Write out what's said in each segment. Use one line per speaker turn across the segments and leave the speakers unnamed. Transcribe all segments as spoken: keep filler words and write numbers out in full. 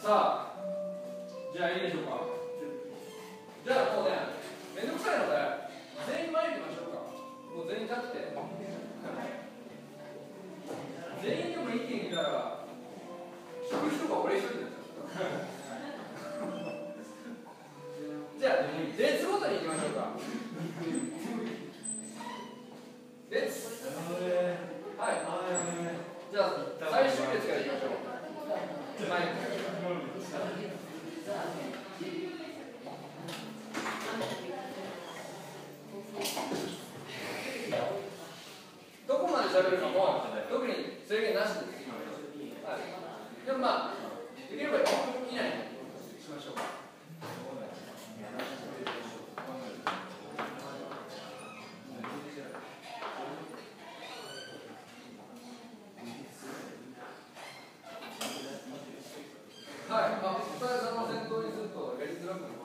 さあ、じゃあいいでしょうか。じゃあもうね、めんどくさいので、全員前行きましょうか。もう全員立って。全員でも一気にいたら、食事とか俺一人になっちゃう。じゃあ、列ごとに行きましょうか。列。はい。じゃあ、最終列から行きましょう。はい。どこまで喋るかも特に制限なしです。はい。でもまあ、できればいっぷん以内にしましょう。はい。あ、お疲れ様の先頭にするとやりづらくなる。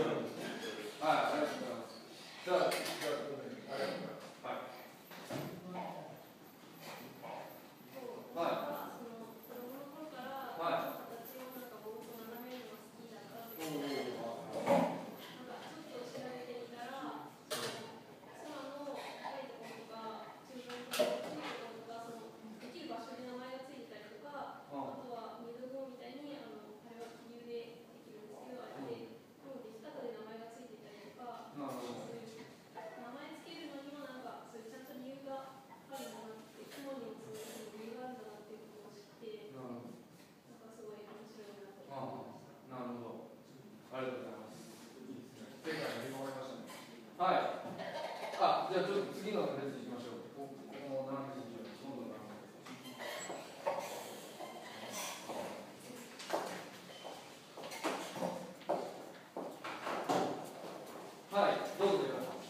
はい、ありがとうございます。じゃあ、じゃあ、ありがとうございます。はい。 次の列いきましょう。ここの斜めにしよう。どんどん斜めに。はい、どうぞ。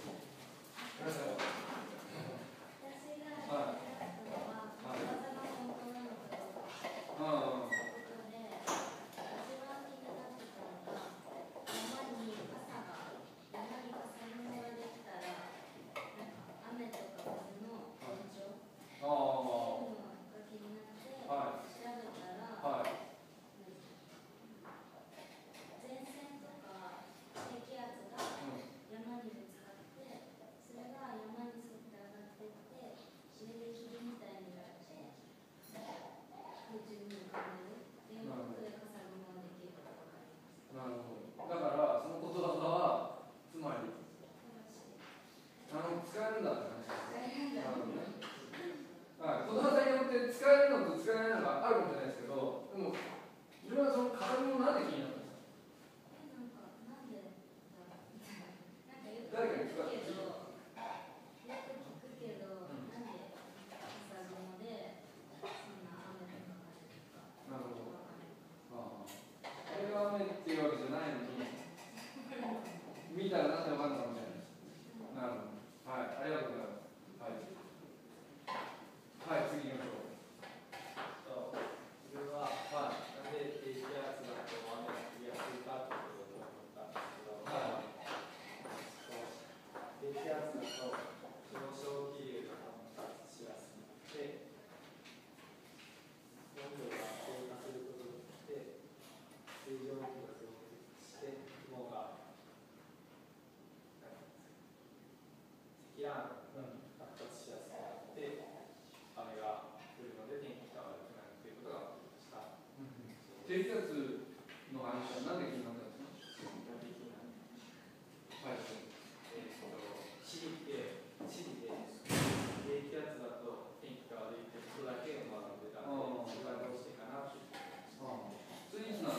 低気圧の話は何で決まったんですか？はい。えっと、地理で、地理で、低気圧だと天気が悪いってことだけを学んでたので、それはどうしてかなっていう。ああ。それいつなら、はい、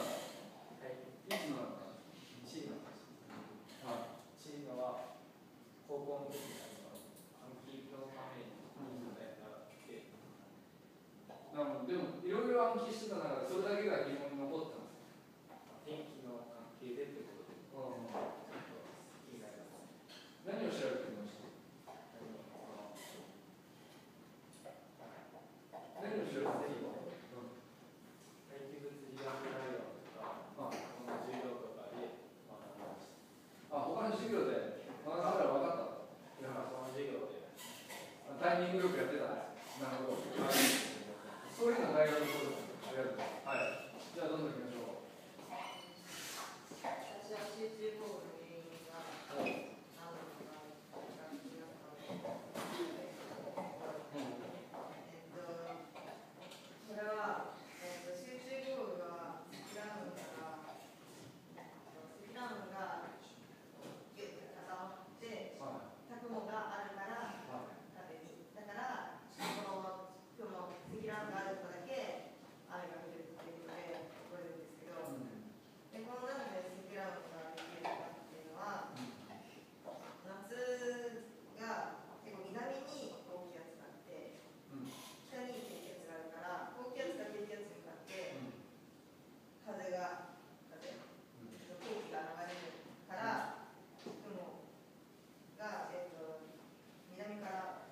いつなら地理の話ですね。はい。地理のは、高校の時に暗記のためにやったって。なるほど。でも、いろいろ暗記してたなら、それだけが疑問に残ったんです。天気の関係でということで、うん、気になります。何を調べてみました？何を調べてみました？大気物理学内容とか、この授業とかで学びました。あ、他の授業で学んだら分かったと。いや、その授業でタイミングよくやってたんです。なるほど。そういうの大学のことです。ありがとうございます。はい。じゃあどんどんいきましょう。
私は集中豪雨の原因が何なのかが気になったので、えっと、これは、えっと、集中豪雨が積乱雲から積乱雲がギュッと固まって雲があるから風にだからこの雲積乱雲があるとだけ雨が降るっていうので起こるんですけど、でこのなんで積乱雲ができるかっていうのは、夏が結構南に高気圧があって北に低気圧があるから高気圧が低気圧に向かって風が風空気が流れるから雲が、えー、と南から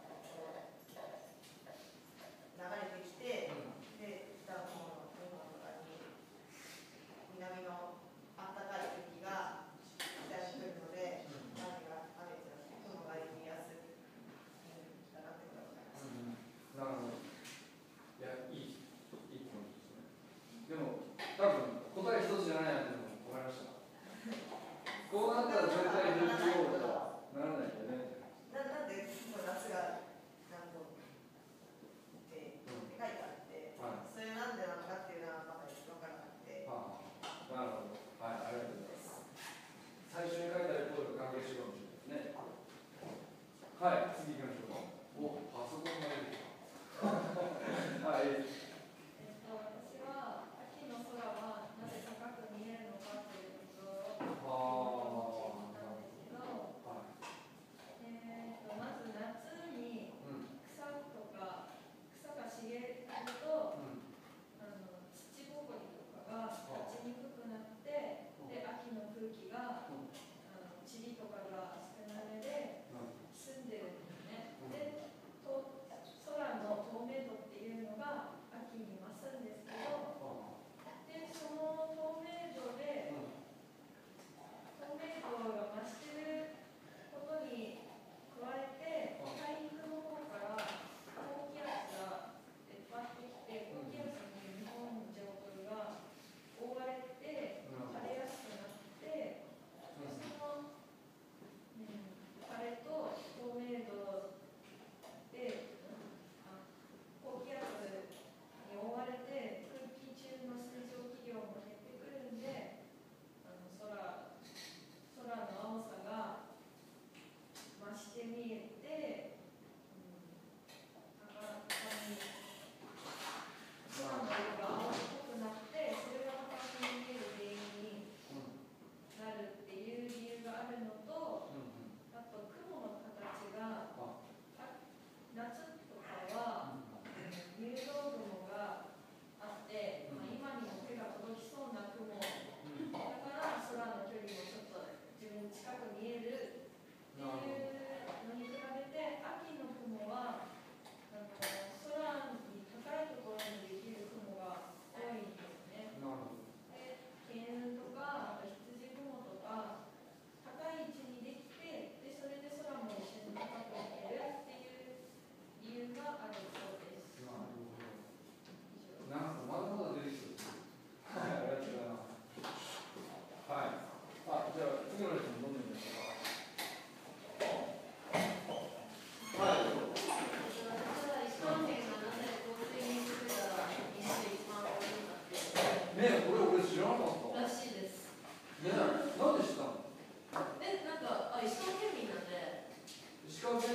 流れてきて、で北の方の日本とかに南のあったかい空気が北に来るので、雨が雨じゃなくて雲ができやすいだなってことが分かります。
なるほど。いや、いい、いいポイントですね。でも、多分答え一つじゃないなっていうのも分かりました。こうなったら絶対にじゅうごとはならないよね。
な, なんで夏が何度って書いてあって、うんはい、それなんでなのかっていうのはまだ分からなくて。
ああ、なるほど。はい、ありがとうございます。最初に書いたレポートと関係してるかもしれないですね。はい、次行きましょう。お、パソコンが出てきた。はい。
えっと、私は秋の空はなぜ高く見えるのかということを聞いたんですけど、はい、えー、とまず夏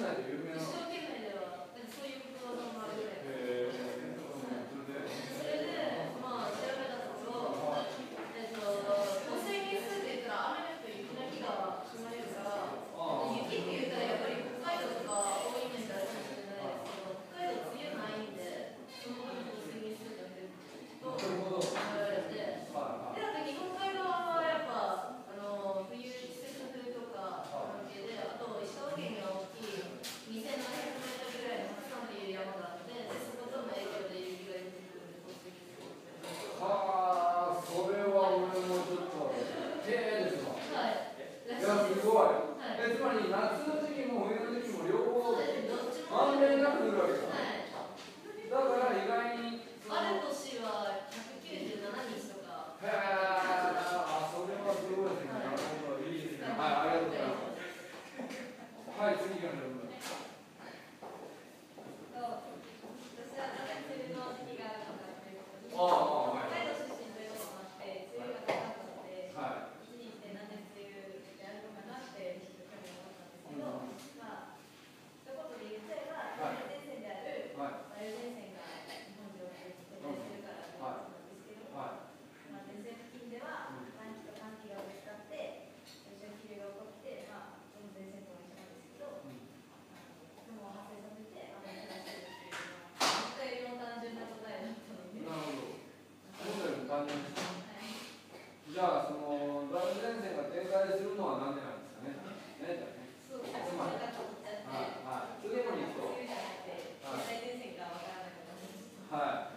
内で有名なの？
一生懸命では、なんかそういうことわざもあるぐらい。
へえ。
それで、まあ、調べたところ、えっと、汚染日数って言ったら、雨の日と雪の日が生まれるから、雪って言ったらやっぱり北海道とか多いイメージあるかもしれないですけど、北海道梅雨ないんで、その分汚染日数が減ると考えられて、で、あと日本海側はやっぱ、あの冬、季節風とか関係で、あと石川県が大きいにせんななひゃくメートルぐらいの白山っていう山があって、でそことの影響で雪がよく降るんで、降水量が
はあ、それは俺もちょっと、へえですわ。
はい。
いや、すごい。え、つまり夏の時期も冬の時期も両方、まんべんなく降るわけです。だから意外に、
ある年はひゃくきゅうじゅうななにちとか。
へえ、あ、それはすごいですね。なるほど、いいですね。はい、ありがとうございます。はい、次がね。
私はなぜ梅雨の時期があるのかということで、
ああ、はい。
北海道出身ということもあって、梅雨が高かったので、
はい。
一日でなんで梅雨であるのかなって一生懸命思ったんですけど、まあ、一言で言っちゃえば、梅雨前線である梅雨前線が日本上空に停滞するからということなんですけど、まあ、前線付近では寒気と寒気がぶつかって、上昇気流が起こって、まあ、その前線と一緒なんですけど、雲を発生させて雨を降らせるっていうのは、思ったよりも単純な答えだったので。
なるほど。思ったよりも単純です。
はい。
じゃあ、その梅雨前線が停滞するのは何でなんですかね。ね、じゃあね。
そう、つまり、はい、はい。
次もに行くと。
梅雨じゃなくて、停滞前線がわからなくなりました。
はい。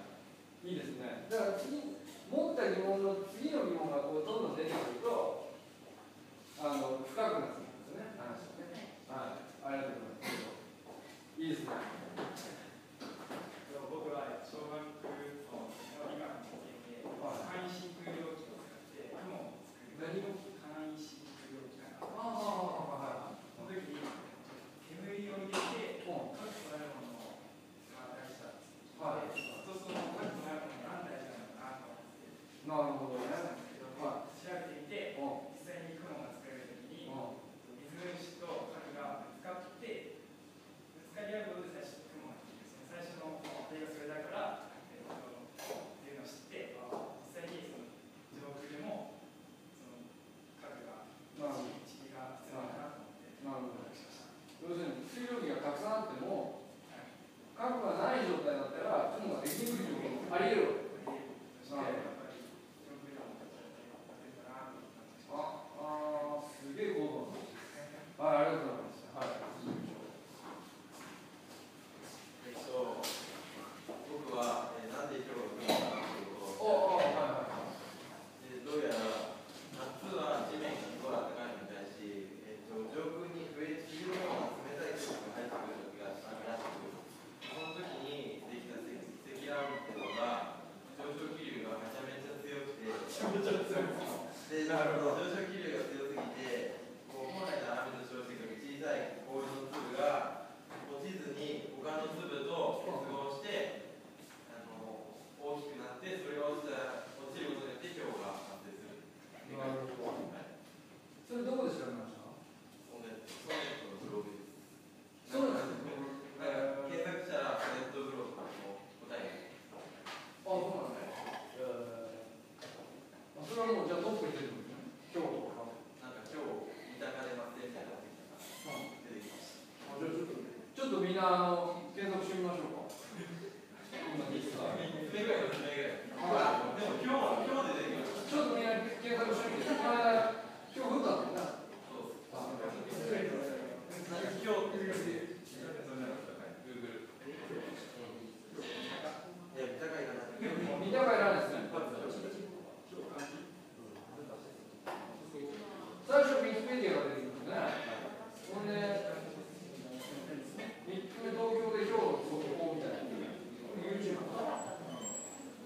いいですね。だから次、持った疑問の次の疑問がこうどんどん出てくると、あの深くなってくるんですね、話がね。はい。ありがとうございます。いいですね。
僕は小学の理学の実験で、簡易真空容器を使って雲を作る。
何を
簡易真空容器かな。
ああ、はい。
その時に煙を入れて、各個あるものを出したんです。はい。そうすると、各個あるもの何大事なのかなと思って、
なるほどね。
調べてみて、実際に雲が作れる時に、水虫と核がぶつかって、ぶつかり合うことで最初雲ができる。最初の例がそれだから、えっと、っていうのを知って、実際にその上空でもその核が、地球が必要だなと思って、
なるほど。要するに水蒸気がたくさんあっても、核がない状態だったら雲ができにくい状況もあり得るわけ。
そしてやっぱり上空でも出せるかなと思って。
ああ、すげえ高度な。はい、ありがとうございます。はい、続きましょう。
えっと、僕は、えー、なんで今日が来るのかなということ
おお、
を、
はいはい。
でどうやら夏は地面がすごい暖かいみたいし、えっと、上空に冬のような冷たい空気が入ってくる時があるらしく、その時にできた積積乱雲っていうのが上昇気流がめちゃめちゃ強くて、で上昇気流が強すぎて、こう本来の雨の小子が小さい氷の粒が落ちずに他の粒と結合してあの大きくなって、それが落ちた落ちることによって氷が発生する。
なるほど。それどこで調べました？
ソネット、ソネットのブログです。
そうなんですね。
検索したらソネットブログの答えが。
あ、そうなんですね。えー、それはもうじゃあトップに出てくるんですね。今日とか。
なんか今日三鷹で待ってみたいなのが出てきました。
あ、じゃあちょっとちょっとみんなあの検索してみましょうか。今いいですか？
みっつめぐらい、よっつめぐらい。あ、でも今日は今日で出てきました。
ちょっとみんな検索してみて。この間今日降ったんだよね。
そうです。
あ、
今日ってGoogle。いや、三鷹いらない。
三鷹いらないですね。最初ウィキペディアが出てくるんですね。ほんで、みっつめ東京で今日速報みたいな。YouTube かな。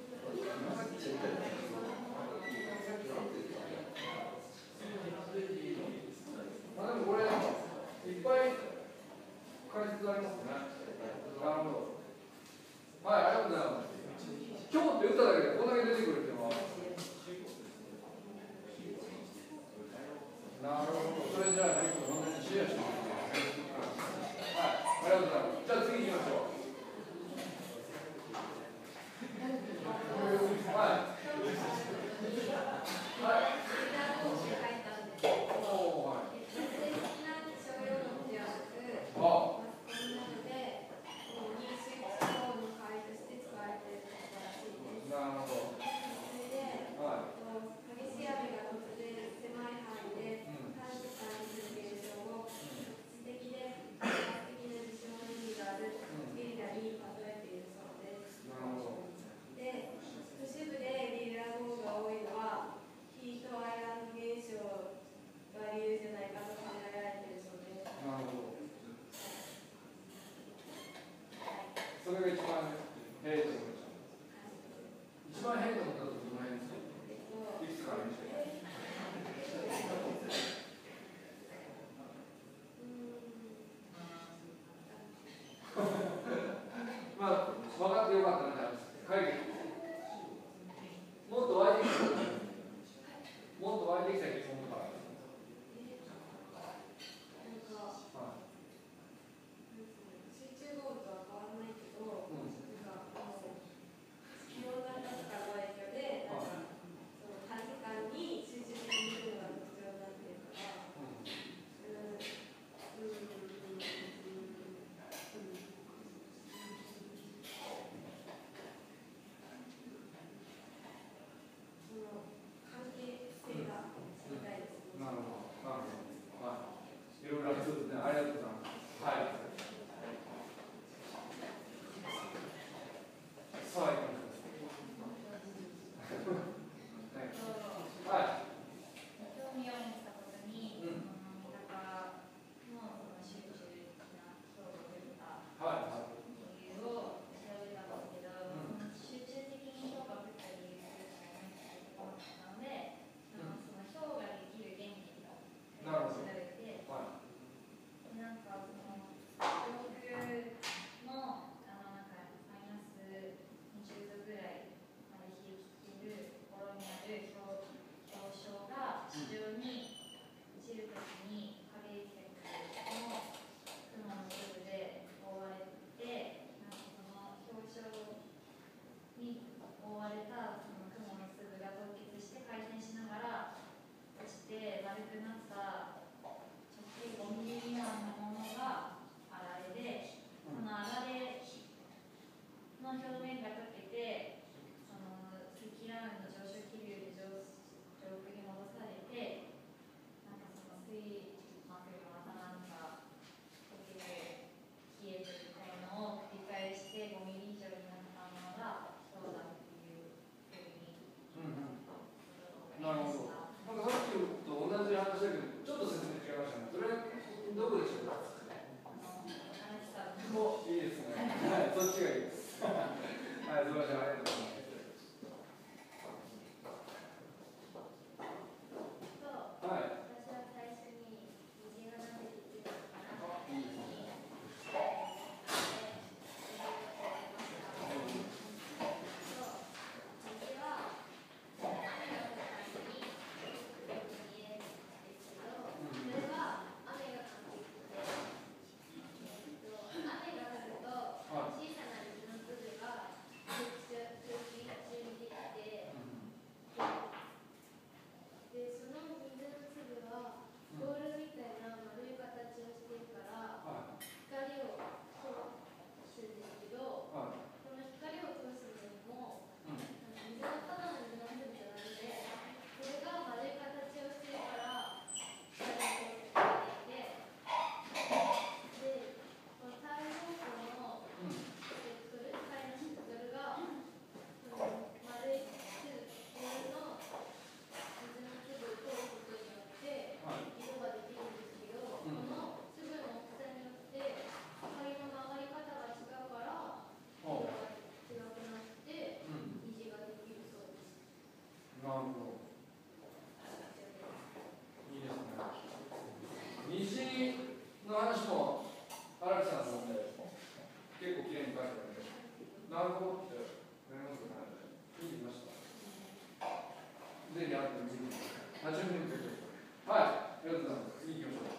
話も荒木さんの問題結構きれいに書いてあるんで、なるほどってなりますかね。聞いてみました。ぜひあってみてください。はちじゅうにんということで。はい、ありがとうございます。次行きましょう。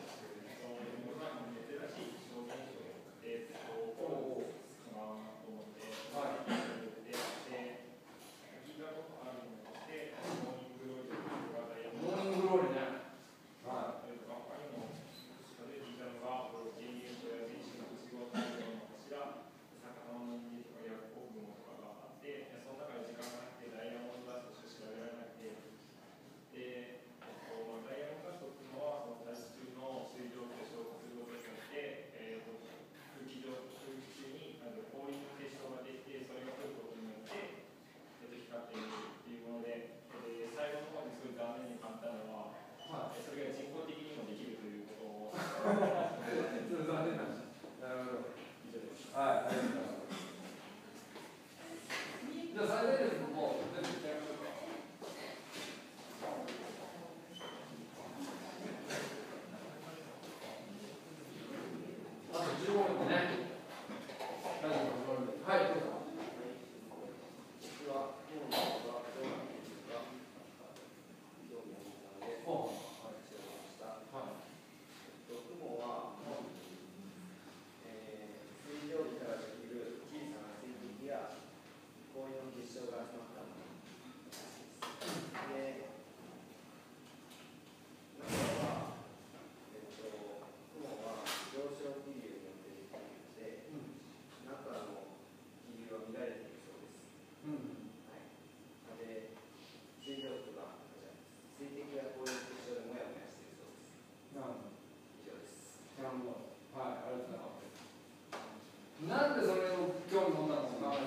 なんでそれを興味持ったのか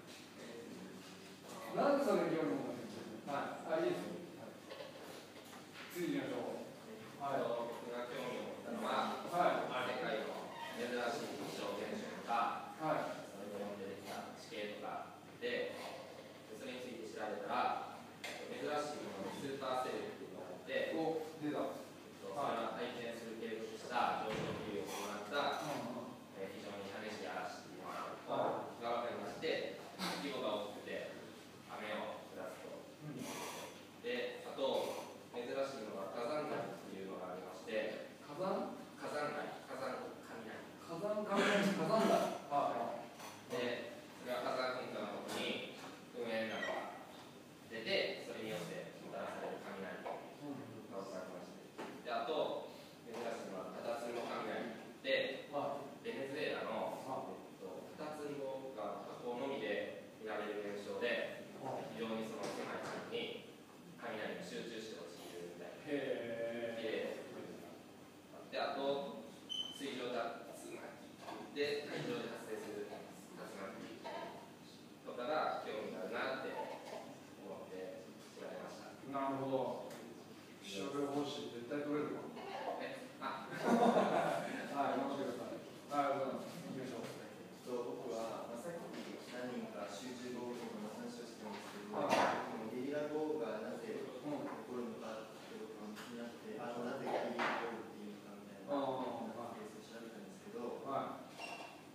な。なんでそれに興味持ったのか。はい。あ、いいですよ。次行きましょう。はい。
僕が興味を持ったのは、
はい。
世界の珍しい気象現象とか、
はい。
それによってできた地形とかで、それについて調べたら、珍しいもののスーパーセルっていうのがあって、
お、出た。
それは体験する継続した上昇気流を行った、えー非常に激しい嵐っていうのが分かりまして、規模が大きくて雨を降らすと。で、あと、珍しいのが火山灰っていうのがありまして、
火山
火山灰、火山雷。
火山火山火山だ。は
で、それは火山噴火の時に噴煙などが出て、それによってもたらされる雷が分かりまして。で、あと、珍しいのはカタツムロ雷で、
は
ベネズエラのカタツムロが火口のみで見られる現象で、非常にその狭い地域に雷が集中して落ちるみたいな。
へ
で、であと、水上竜巻で、海上で発生する竜巻とかが興味があるなって思って調べました。
い。なるほど。気象予報士絶対取れるわ。
え、あ、
はい、頑張ってください。はい、どうぞ。行きましょう。
僕は、まあ、さっき何人か集中豪雨とかの話をしてるんですけど、
は
ゲリラ豪雨がなぜ起
うん。
こるのかっていうことが気になって、あのなぜゲリラ豪雨っていうのかみたいなケースを調べたんですけど、
は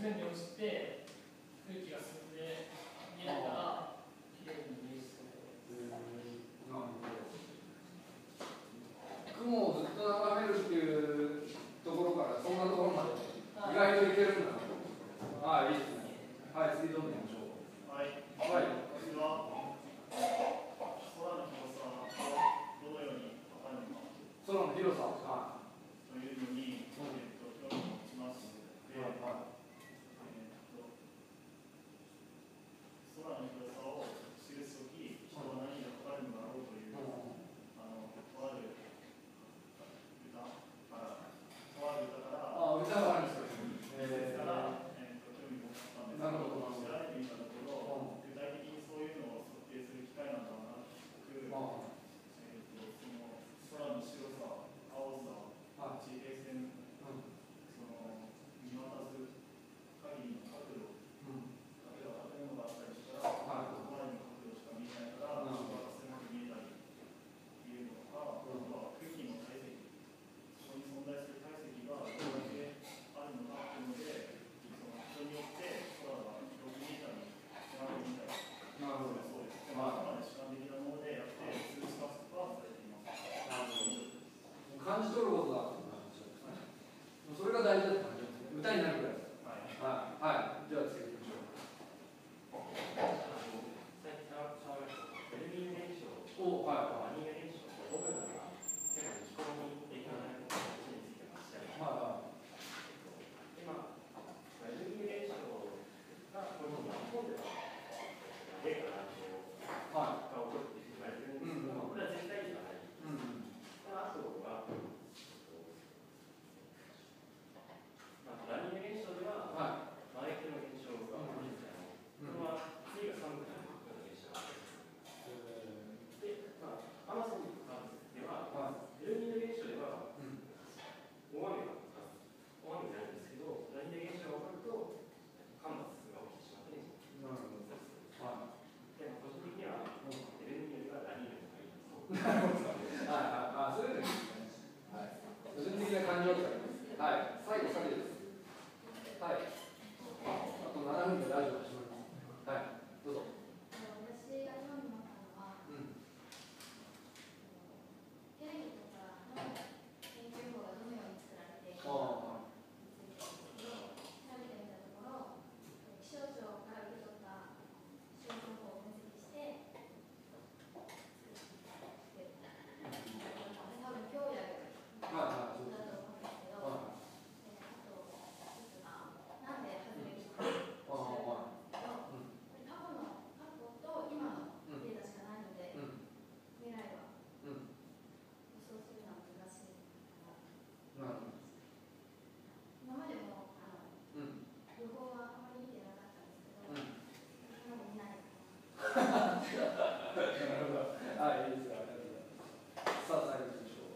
線に落ちて空気が進んで見えたらきれいに見えそう。
雲をずっと眺めるっていうところからそんなところまで意外といけるんだ。はい、いいですね。はい、次どんどん行きましょう。
はい。
はい。
私は空の広さをどのように測るのか
空の広さ、は
というのに、えっと、興味を持ちまして、
い。はい。はい。
えっと、空の広さを記すとき、人は何で測るのだろうという、あの、とある歌から、とある歌から、
あ、歌があるんですよ。
ですから、えっと、興味を持ったんですけ
なるほど
ど、調べてみたところ、具体的にそういうのを測定する機械なんだなく、えっと、その空の白さ、青さ、地平線、その見渡す限りの角度、例えば建物があったりしたら、前の角度しか見えないから、人が狭く見えたりっていうのとか、あとは空気の体積、そこに存在する体積がどれだけあるのかっていうので、その人によって空が広く見えたり、狭く見えたり、
なるほど。
そうです。でも、あくまで主観的なものでやって、数値化はされています。
なるほど。感じ取ることだ。それが大事だったんですね。歌になるぐらいです。
はい。
はい。はい。じゃあ次行きましょ
最近触ると、ベルギー現象、
う。お、は
アニメ現象、どのような世界の気候に影響があるのかについて調べて
い。は
今、ベルギー現象がこの日本では例が乱調
い。は
が起こるって言われてるんですけど、これは絶対ではない。
い。うん。
その後は、まあ、ラニーニャ現象では、
は
マイクの現象が起こるんですけど、これは冬が寒くなるような現象が起こる。で、まあ、アマゾンでは、
は
エルニーニョ現象では、
い。うん。
大雨が大雨になるんですけど、ラニーニャ現象が起こると、干ばつが起きてしまって、
なるほど。は
でも個人的には、エルニーニョよりはラニーニャの方がいいです。
い。なるほど。はい。はい。あ、そういうのいいですね。はい。個人的な感情があります。はい。最後、下げです。はい。あとななふんでラジオ始まります。はい。どうぞ。
私が興味持ったのは、
うん。
テレビとかの研究法がどのように作られている
あ
かについてですけど、調べてみたところ、気象庁から受け取った気象情報を分析して、作って多分今日やる
あ。はい。はい。そう
だ
ですね。
と思うんですけど、
は
えーあと一つがなんで外れるか調べ
い。ああ。
たんですけど、これ過去の過去と今のデータしかないので、
うん。
未来は
うん。
予想するのは難しいか
な
な。
るほど。
今までもあの
うん。
予報はあまり見てなかったんですけど、
うん。
今も見ないかな。
なるほど。はい、いいですよ。ありがとうございます。さあ、最後にしましょう。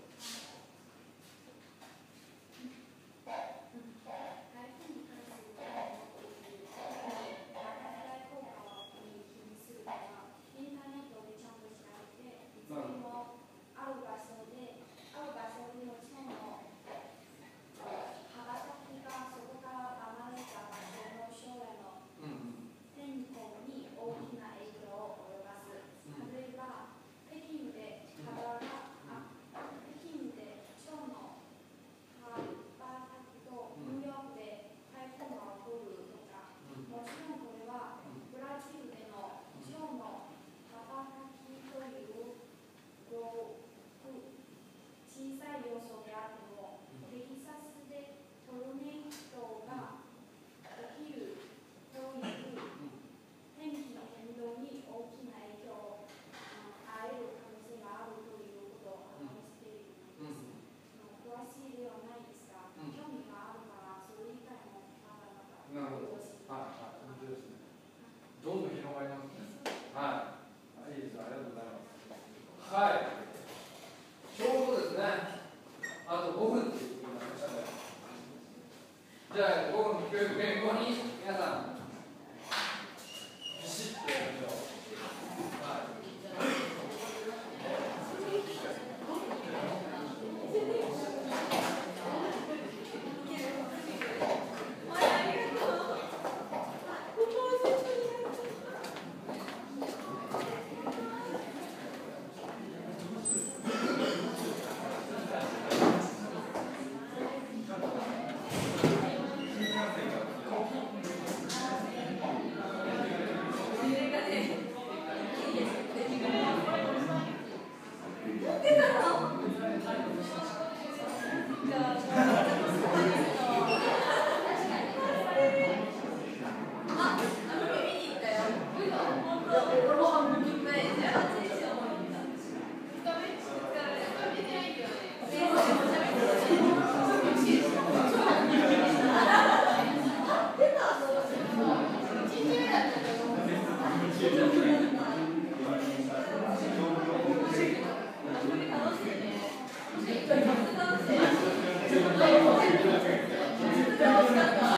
台風に関する情報を持っているバタフライ効果に気にするのは、インターネットでちゃんと調べて、いつでもある場所で、ある場所でのその羽ばたきがそこから離れた場所の将来の
うん。
天候に大きな影響を及ぼす。例えば、北京で羽ばたあ北京で蝶の羽ばたきとニューヨークで台風が起こるとか、もちろんこれはブラジルでの蝶の羽ばたきというごく小さい要素であっても、テキサスでトルネードが起きるという天気の変動に大きな影響を与える可能性があるということを話しているのです。詳しいではないですが、興味があるから、それ以外もまだまだ
なるほど。はい。はい。本当ですね。どんどん広がります。